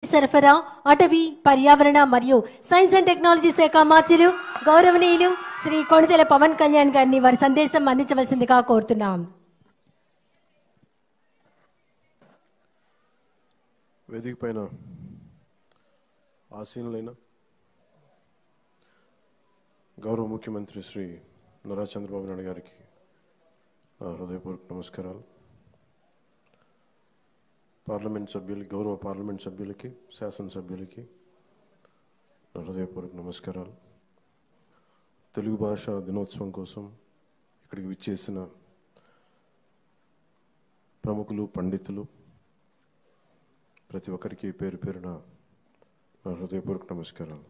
సరఫరా, అటవీ, పర్యావరణ మరియు సైన్స్ అండ్ టెక్నాలజీ శాఖ మంత్రులు గౌరవనీయులు శ్రీ కొణిదెల పవన్ కళ్యాణ్ గారిని వారి సందేశం అందించవలసిందిగా కోరుతున్నాం. వేదిక పైన ఆసీనులైన గౌరవ ముఖ్యమంత్రి శ్రీ నారా చంద్రబాబు నాయుడు గారికి నా హృదయపూర్వక నమస్కారాలు. పార్లమెంట్ సభ్యులకి, గౌరవ పార్లమెంట్ సభ్యులకి, శాసనసభ్యులకి నా హృదయపూర్వక నమస్కారాలు. తెలుగు భాష దినోత్సవం కోసం ఇక్కడికి విచ్చేసిన ప్రముఖులు, పండితులు ప్రతి ఒక్కరికి పేరు పేరున నా హృదయపూర్వక నమస్కారాలు.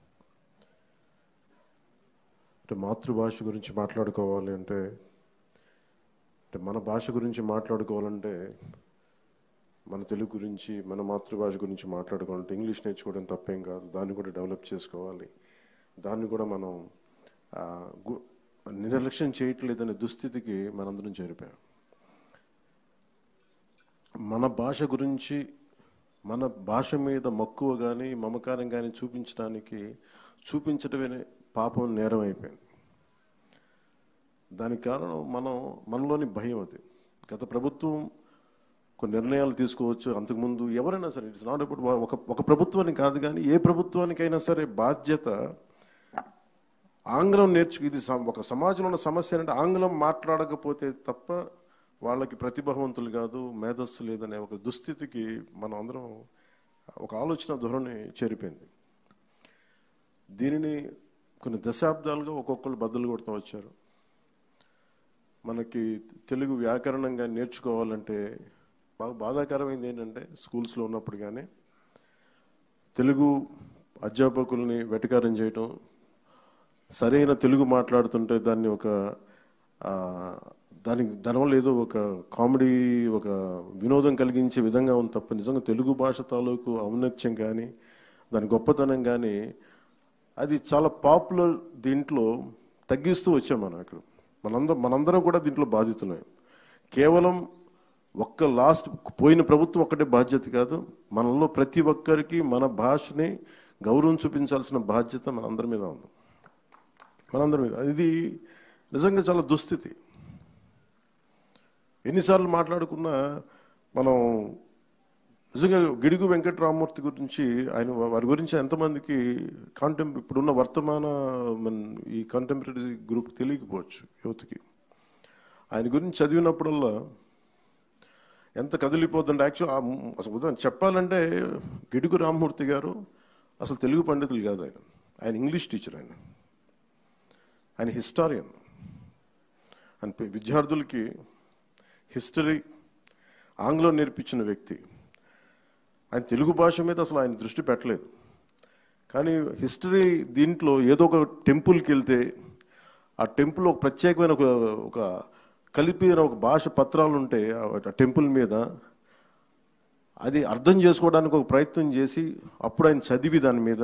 మాతృభాష గురించి మాట్లాడుకోవాలి అంటే మన భాష గురించి మాట్లాడుకోవాలంటే మన తెలుగు గురించి, మన మాతృభాష గురించి మాట్లాడుకోవాలంటే ఇంగ్లీష్ నేర్చుకోవడం తప్పేం కాదు. దాన్ని కూడా డెవలప్ చేసుకోవాలి. దాన్ని కూడా మనం నిర్లక్ష్యం చేయట్లేదనే దుస్థితికి మనందరం చేరిపోయాం. మన భాష గురించి, మన భాష మీద మక్కువ కానీ మమకారం కానీ చూపించడమే పాపం, నేరం అయిపోయింది. దానికి కారణం మనలోని భయం. అది గత ప్రభుత్వం కొన్ని నిర్ణయాలు తీసుకోవచ్చు. అంతకుముందు ఎవరైనా సరే, ఇట్స్ నాట్ అబౌట్ ఒక ప్రభుత్వానికి కాదు, కానీ ఏ ప్రభుత్వానికైనా సరే బాధ్యత ఆంగ్లం ఇది ఒక సమాజంలో ఉన్న సమస్య అంటే ఆంగ్లం మాట్లాడకపోతే తప్ప వాళ్ళకి ప్రతిభావంతులు కాదు, మేధస్సు లేదనే ఒక దుస్థితికి మనం అందరం ఒక ఆలోచన ధోరణి చేరిపోయింది. దీనిని కొన్ని దశాబ్దాలుగా ఒక్కొక్కరు బద్దలు కొడుతూ వచ్చారు. మనకి తెలుగు వ్యాకరణంగా నేర్చుకోవాలంటే బాగా బాధాకరమైంది ఏంటంటే, స్కూల్స్లో ఉన్నప్పుడు కానీ తెలుగు అధ్యాపకుల్ని వెటకారం చేయటం, సరైన తెలుగు మాట్లాడుతుంటే దానివల్ల ఏదో ఒక కామెడీ, ఒక వినోదం కలిగించే విధంగా ఉంది తప్ప నిజంగా తెలుగు భాష తాలూకు ఔన్నత్యం కానీ దాని గొప్పతనం కానీ అది చాలా పాపులర్ దీంట్లో తగ్గిస్తూ వచ్చాం. మనం అక్కడ మనందరం కూడా దీంట్లో బాధితులే. కేవలం పోయిన ప్రభుత్వం ఒక్కటే బాధ్యత కాదు, మనలో ప్రతి ఒక్కరికి మన భాషని గౌరవం చూపించాల్సిన బాధ్యత మనందరి మీద ఉంది. ఇది నిజంగా చాలా దుస్థితి. ఎన్నిసార్లు మాట్లాడుకున్నా మనం నిజంగా గిడుగు వెంకటరామమూర్తి గురించి, వారి గురించి ఎంతమందికి ఇప్పుడున్న వర్తమాన ఈ కంటెంపరీ గ్రూప్ తెలియకపోవచ్చు యువతకి. ఆయన గురించి చదివినప్పుడల్లా ఎంత కదిలిపోతుందంటే, అసలు ఉదాహరణ చెప్పాలంటే గిడుగు రామమూర్తి గారు అసలు తెలుగు పండితులు కాదు. ఆయన ఇంగ్లీష్ టీచర్. ఆయన హిస్టారియన్. ఆయన విద్యార్థులకి హిస్టరీ, ఆంగ్లం నేర్పించిన వ్యక్తి. ఆయన తెలుగు భాష మీద అసలు ఆయన దృష్టి పెట్టలేదు. కానీ హిస్టరీ దీంట్లో ఏదో ఒక టెంపుల్కి వెళ్తే ఆ టెంపుల్ ఒక ప్రత్యేకమైన ఒక కలిపిన ఒక భాష పత్రాలు ఉంటే ఆ టెంపుల్ మీద అది అర్థం చేసుకోవడానికి ఒక ప్రయత్నం చేసి అప్పుడు ఆయన చదివి దాని మీద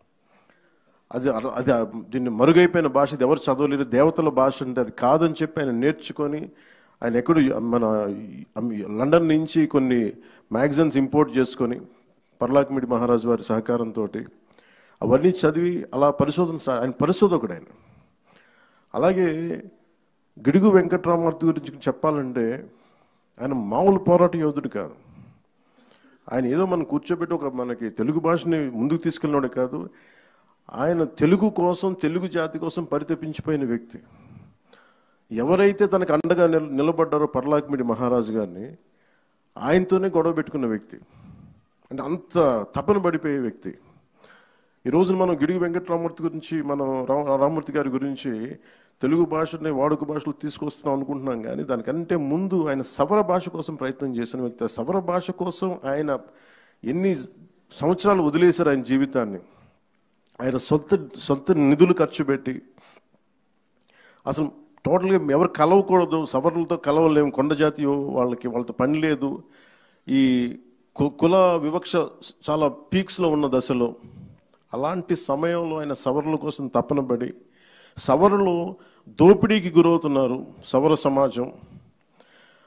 అది దీన్ని మరుగైపోయిన భాష, ఇది ఎవరు చదవలేరు, దేవతల భాష అంటే అది కాదని చెప్పి ఆయన నేర్చుకొని, ఆయన ఎక్కడో మన లండన్ నుంచి కొన్ని మ్యాగజైన్స్ ఇంపోర్ట్ చేసుకొని పర్లాకిమిడి మహారాజు వారి సహకారంతో అవన్నీ చదివి అలా ఆయన పరిశోధకుడు. అలాగే గిడుగు వెంకటరామమూర్తి గురించి చెప్పాలంటే ఆయన మామూలు పోరాట యోధుడు కాదు. ఆయన ఏదో మనం కూర్చోబెట్టి మనకి తెలుగు భాషని ముందుకు తీసుకెళ్ళినోడే కాదు, ఆయన తెలుగు కోసం, తెలుగు జాతి కోసం పరితపించిపోయిన వ్యక్తి. ఎవరైతే తనకు అండగా నిలబడ్డారో పర్లాకిమిడి మహారాజు గారిని ఆయనతోనే గొడవ పెట్టుకున్న వ్యక్తి. అంటే అంత తపన పడిపోయే వ్యక్తి. ఈ రోజున మనం గిడుగు వెంకటరామమూర్తి గురించి, మనం రామమూర్తి గారి గురించి తెలుగు భాషని వాడుక భాషలో తీసుకొస్తున్నాం అనుకుంటున్నాం, కానీ దానికంటే ముందు ఆయన సవర భాష కోసం ప్రయత్నం చేసిన వ్యక్తి. సవర భాష కోసం ఆయన ఎన్ని సంవత్సరాలు వదిలేశారు ఆయన జీవితాన్ని. ఆయన సొంత నిధులు ఖర్చు పెట్టి, అసలు టోటల్గా ఎవరు కలవకూడదు, సవర్లతో కలవలేము, కొండ జాతి వాళ్ళతో పని లేదు, ఈ కుల వివక్ష చాలా పీక్స్లో ఉన్న దశలో, అలాంటి సమయంలో ఆయన సవర్ల కోసం తపన పడి, సవరులు దోపిడీకి గురవుతున్నారు సవర సమాజం,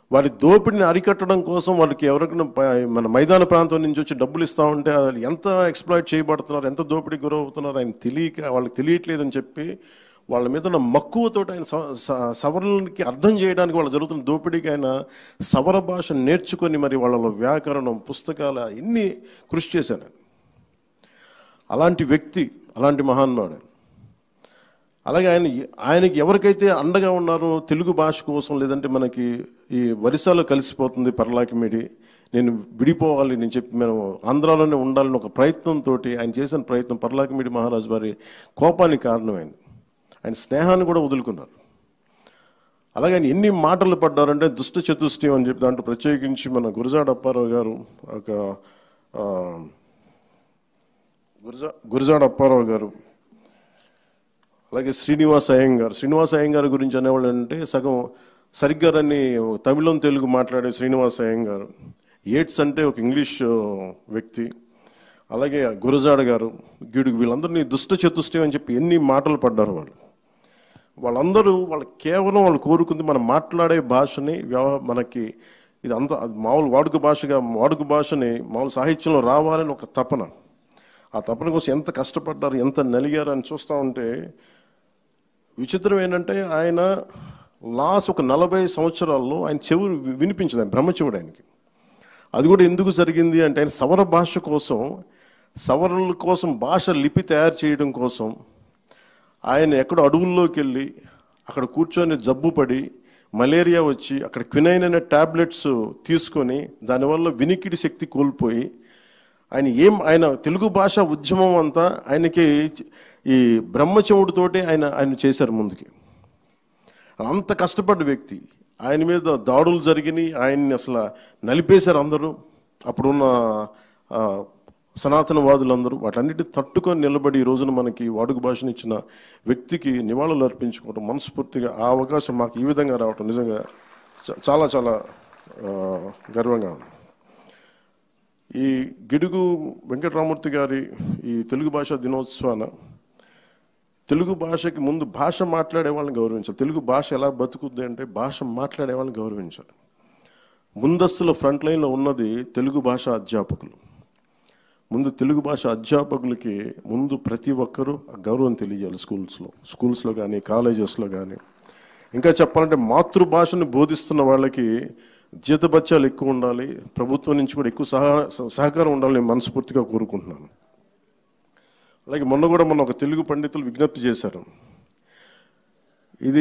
వారి దోపిడిని అరికట్టడం కోసం వాళ్ళకి ఎవరికైనా మన మైదాన ప్రాంతం నుంచి వచ్చి డబ్బులు ఇస్తూ ఉంటే వాళ్ళు ఎంత ఎక్స్ప్లాయిట్ చేయబడుతున్నారు, ఎంత దోపిడీకి గురవుతున్నారు ఆయన తెలియక, వాళ్ళకి తెలియట్లేదని చెప్పి వాళ్ళ మీద ఉన్న మక్కువతో ఆయన సవరణకి అర్థం చేయడానికి వాళ్ళు జరుగుతున్న దోపిడీకి ఆయన సవర భాష నేర్చుకొని మరి వాళ్ళ వ్యాకరణం పుస్తకాలు ఇన్ని కృషి చేశాను. అలాంటి వ్యక్తి, అలాంటి మహానుభావుడు. అలాగే ఆయనకి ఎవరికైతే అండగా ఉన్నారో తెలుగు భాష కోసం, లేదంటే మనకి ఈ వరిసాలో కలిసిపోతుంది పర్లాకిమిడి, నేను విడిపోవాలి నేను చెప్పి మేము ఆంధ్రాలోనే ఉండాలని ఒక ప్రయత్నంతో ఆయన చేసిన ప్రయత్నం పర్లాకిమిడి మహారాజు వారి కోపానికి కారణమైంది. ఆయన స్నేహాన్ని కూడా వదులుకున్నారు. అలాగే ఆయన ఎన్ని మాటలు పడ్డారంటే దుష్ట చతుష్టయం అని చెప్పి దాంట్లో ప్రత్యేకించి మన గురజాడ అప్పారావు గారు, ఒక గురజాడ అప్పారావు గారు, అలాగే శ్రీనివాస అయ్యంగారు గురించి అనేవాళ్ళు అంటే సగం సరిగ్గా రన్ని తమిళం తెలుగు మాట్లాడే శ్రీనివాస అయ్యంగారు, ఏట్స్ అంటే ఒక ఇంగ్లీష్ వ్యక్తి, అలాగే గురజాడ గారు, గిడుగు, వీళ్ళందరినీ దుష్ట చతుష్టయం అని చెప్పి ఎన్ని మాటలు పడ్డారు వాళ్ళందరూ. వాళ్ళు కేవలం వాళ్ళు కోరుకుంది మనం మాట్లాడే భాషని మనకి ఇది అంత మామూలు వాడుక భాషని మామూలు సాహిత్యంలో రావాలని ఒక తపన. ఆ తపన కోసం ఎంత కష్టపడ్డారు, ఎంత నలిగారు అని చూస్తూ ఉంటే విచిత్రం ఏంటంటే ఆయన లాస్ట్ ఒక 40 సంవత్సరాల్లో ఆయన చెవులు వినిపించదు, ఆయన బ్రహ్మచెవుడు ఆయనకి. అది కూడా ఎందుకు జరిగింది అంటే ఆయన సవర భాష కోసం, సవరల కోసం భాష లిపి తయారు చేయడం కోసం ఆయన ఎక్కడో అడవుల్లోకి వెళ్ళి అక్కడ కూర్చొని జబ్బు పడి మలేరియా వచ్చి అక్కడ క్వినైన్ అనే ట్యాబ్లెట్స్ తీసుకొని దానివల్ల వినికిడి శక్తి కోల్పోయి ఆయన తెలుగు భాష ఉద్యమం అంతా ఆయనకి ఈ బ్రహ్మచెవుడితోటి ఆయన చేశారు ముందుకి. అంత కష్టపడ్డ వ్యక్తి. ఆయన మీద దాడులు జరిగినాయి, ఆయన్ని అసలు నలిపేశారు అందరూ, అప్పుడున్న సనాతనవాదులందరూ. వాటన్నిటిని తట్టుకొని నిలబడి ఈ రోజున మనకి వాడుక భాషను ఇచ్చిన వ్యక్తికి నివాళులు అర్పించుకోవడం మనస్ఫూర్తిగా, ఆ అవకాశం మాకు ఈ విధంగా రావటం నిజంగా చాలా చాలా గర్వంగా ఉంది. ఈ గిడుగు వెంకటరామూర్తి గారి ఈ తెలుగు భాషా దినోత్సవాన తెలుగు భాషకి ముందు భాష మాట్లాడే వాళ్ళని గౌరవించాలి. తెలుగు భాష ఎలా బతుకుద్ది అంటే భాష మాట్లాడే వాళ్ళని గౌరవించాలి. ముందస్తులో ఫ్రంట్ లైన్లో ఉన్నది తెలుగు భాష అధ్యాపకులు. ముందు తెలుగు భాష అధ్యాపకులకి ముందు ప్రతి ఒక్కరూ గౌరవం తెలియజేయాలి. స్కూల్స్లో కానీ కాలేజెస్లో కానీ. ఇంకా చెప్పాలంటే మాతృభాషను బోధిస్తున్న వాళ్ళకి జీతభత్యాలు ఎక్కువ ఉండాలి, ప్రభుత్వం నుంచి కూడా ఎక్కువ సహకారం ఉండాలని నేను మనస్ఫూర్తిగా కోరుకుంటున్నాను. అలాగే మొన్న ఒక తెలుగు పండితులు విజ్ఞప్తి చేశారు. ఇది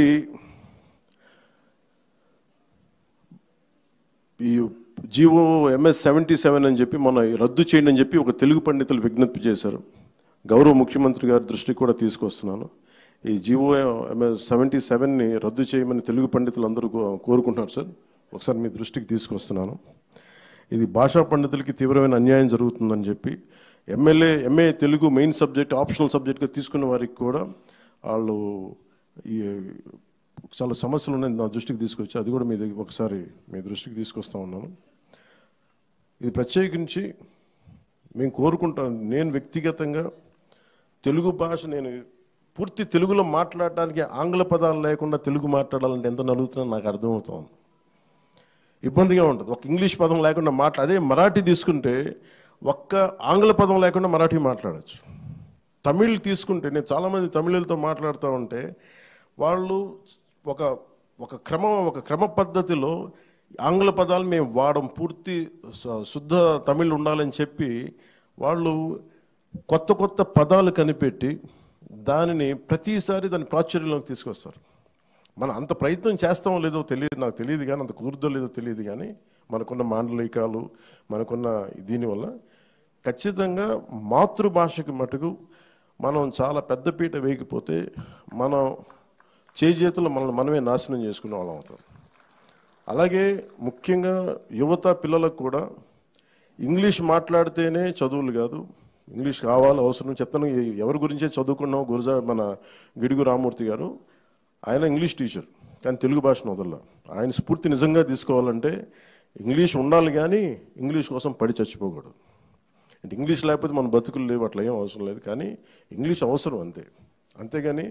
ఈ జీవో MS 77 అని చెప్పి మన రద్దు చేయండి అని చెప్పి ఒక తెలుగు పండితులు విజ్ఞప్తి చేశారు. గౌరవ ముఖ్యమంత్రి గారి దృష్టికి కూడా తీసుకొస్తున్నాను. ఈ జీవో MS 77ని రద్దు చేయమని తెలుగు పండితులు అందరూ కోరుకుంటున్నారు సార్. ఒకసారి మీ దృష్టికి తీసుకొస్తున్నాను. ఇది భాషా పండితులకి తీవ్రమైన అన్యాయం జరుగుతుందని చెప్పి MA Telugu main subject optional సబ్జెక్ట్గా తీసుకున్న వారికి కూడా వాళ్ళు ఈ చాలా సమస్యలు ఉన్నాయి నా దృష్టికి తీసుకొచ్చి అది కూడా ఒకసారి మీ దృష్టికి తీసుకొస్తా ఉన్నాను. ఇది ప్రత్యేకించి మేము కోరుకుంటాను, నేను వ్యక్తిగతంగా తెలుగు భాష నేను పూర్తి తెలుగులో మాట్లాడడానికి ఆంగ్ల పదాలు లేకుండా తెలుగు మాట్లాడాలంటే ఎంత నలుగుతున్నా నాకు అర్థమవుతుంది. ఇబ్బందిగా ఉంటుంది. ఒక ఇంగ్లీష్ పదం లేకుండా అదే మరాఠీ తీసుకుంటే ఒక్క ఆంగ్ల పదం లేకుండా మరాఠీ మాట్లాడచ్చు. తమిళ్ తీసుకుంటే నేను చాలామంది తమిళులతో మాట్లాడుతూ ఉంటే వాళ్ళు ఒక క్రమ పద్ధతిలో ఆంగ్ల పదాలు మేము వాడం, పూర్తి శుద్ధ తమిళ్ ఉండాలని చెప్పి వాళ్ళు కొత్త పదాలు కనిపెట్టి దానిని ప్రతిసారి దాని ప్రాచుర్యంలోకి తీసుకొస్తారు. మనం అంత ప్రయత్నం చేస్తామో లేదో నాకు తెలియదు కానీ, అంత కుదురుదో లేదో తెలియదు కానీ, మనకున్న మాండలికాలు మనకున్న దీనివల్ల ఖచ్చితంగా మాతృభాషకి మటుకు మనం చాలా పెద్దపీట వేయకపోతే మనం చేతులు మనమే నాశనం చేసుకునే వాళ్ళం అవుతాం. అలాగే ముఖ్యంగా యువత పిల్లలకు కూడా ఇంగ్లీష్ మాట్లాడితేనే చదువులు కాదు, ఇంగ్లీష్ కావాలి అవసరం. చెప్తాను, ఎవరి గురించే చదువుకున్నాం, మన గిడుగు రామూర్తి గారు ఆయన ఇంగ్లీష్ టీచర్ కానీ తెలుగు భాషను వదల. ఆయన స్ఫూర్తి నిజంగా తీసుకోవాలంటే ఇంగ్లీష్ ఉండాలి కానీ ఇంగ్లీష్ కోసం పడి చచ్చిపోకూడదు. అంటే ఇంగ్లీష్ లేకపోతే మన బతుకులు లేవు, అట్లా ఏం అవసరం లేదు, కానీ ఇంగ్లీష్ అవసరం అంతేగాని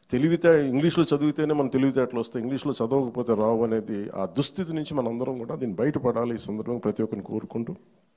ఇంగ్లీష్లో చదివితేనే మన తెలివితేటలు వస్తాయి, ఇంగ్లీష్లో చదవకపోతే రావు అనేది ఆ దుస్థితి నుంచి మన అందరం కూడా దీన్ని బయటపడాలి. ఈ సందర్భంగా ప్రతి ఒక్కరిని కోరుకుంటూ,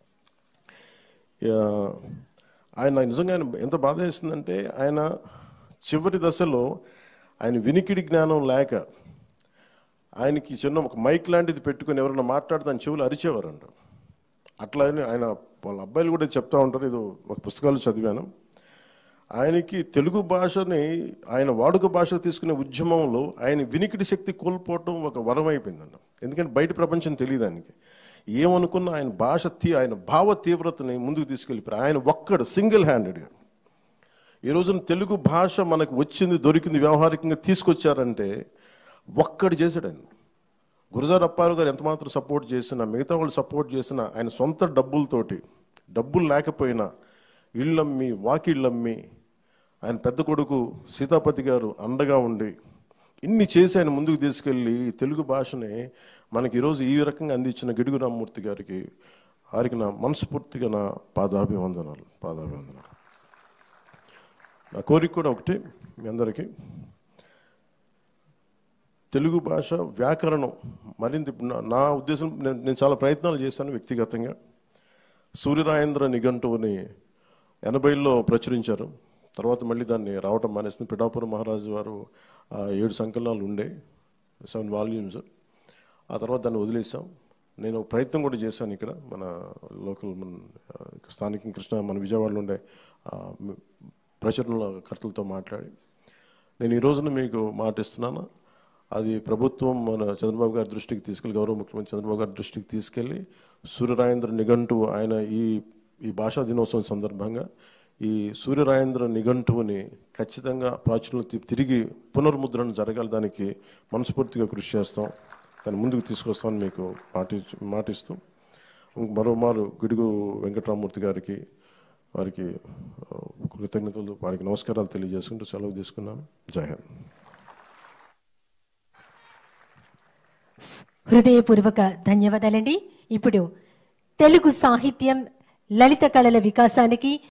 ఆయన నిజంగా ఎంత బాధ వేసిందంటే, ఆయన చివరి దశలో ఆయన వినికిడి జ్ఞానం లేక ఆయనకి చిన్న ఒక మైక్ లాంటిది పెట్టుకుని ఎవరైనా మాట్లాడితే ఆయన చెవులు అరిచేవారంట. అట్లా ఆయన వాళ్ళ అబ్బాయిలు కూడా చెప్తా ఉంటారు, ఇది ఒక పుస్తకాలు చదివాను. ఆయనకి తెలుగు భాషని ఆయన వాడుక భాషకు తీసుకునే ఉద్యమంలో ఆయన వినికిడి శక్తి కోల్పోవటం ఒక వరం అయిపోయిందంట. ఎందుకంటే బయట ప్రపంచం తెలియదు ఆయనకి. ఏమనుకున్న ఆయన ఆయన భావ తీవ్రతని ముందుకు తీసుకెళ్ళిపోయారు. ఆయన ఒక్కడు సింగిల్ హ్యాండెడ్గా ఈ రోజున తెలుగు భాష మనకు వచ్చింది, దొరికింది, వ్యవహారికంగా తీసుకొచ్చారంటే ఒక్కడు చేశాడు ఆయన. గురజాడ అప్పారావు గారు ఎంత మాత్రం సపోర్ట్ చేసినా, మిగతా వాళ్ళు సపోర్ట్ చేసినా, ఆయన సొంత డబ్బులతోటి, డబ్బులు లేకపోయినా ఇళ్ళమ్మి వాకిళ్ళమ్మి ఆయన పెద్ద కొడుకు సీతాపతి గారు అండగా ఉండి ఇన్ని చేసి ఆయన ముందుకు తీసుకెళ్ళి తెలుగు భాషని మనకి ఈరోజు ఈ రకంగా అందించిన గిడుగు రామ్మూర్తి గారికి, వారికి నా మనస్ఫూర్తిగా నా పాదాభివందనాలు. నా కోరిక కూడా ఒకటి, మీ అందరికీ తెలుగు భాష వ్యాకరణం మరింత, నా ఉద్దేశం, నేను చాలా ప్రయత్నాలు చేశాను వ్యక్తిగతంగా. సూర్యరాయేంద్ర నిఘంటువుని 80లో ప్రచురించారు. తర్వాత మళ్ళీ దాన్ని రావటం మానేసింది. పిఠాపురం మహారాజు వారు 7 సంకలనాలు ఉండే, 7 వాల్యూమ్స్. ఆ తర్వాత దాన్ని వదిలేసాం. నేను ప్రయత్నం కూడా చేశాను ఇక్కడ మన లోకల్ స్థానిక మన విజయవాడలో ఉండే ప్రచురణకర్తలతో మాట్లాడి నేను ఈ రోజున మీకు మాటిస్తున్నాను. అది ప్రభుత్వం మన చంద్రబాబు గారి దృష్టికి తీసుకెళ్ళి, గౌరవ ముఖ్యమంత్రి చంద్రబాబు గారి దృష్టికి తీసుకెళ్ళి సూర్యరాయేంద్ర నిఘంటువు ఆయన ఈ భాషా దినోత్సవం సందర్భంగా ఈ సూర్యరాయేంద్ర నిఘంటువుని ఖచ్చితంగా ప్రాచుర్యం తిరిగి పునర్ముద్రణ జరగాలి. దానికి మనస్ఫూర్తిగా కృషి చేస్తాం, దాన్ని ముందుకు తీసుకొస్తామని మీకు మాటిస్తూ మరోమారు గిడుగు వెంకటరామూర్తి గారికి, వారికి కృతజ్ఞతలు, వారికి నమస్కారాలు తెలియజేసుకుంటూ సెలవు తీసుకున్నాను. జై హింద్. హృదయపూర్వక ధన్యవాదాలండి. ఇప్పుడు తెలుగు సాహిత్యం, లలిత కళల వికాసానికి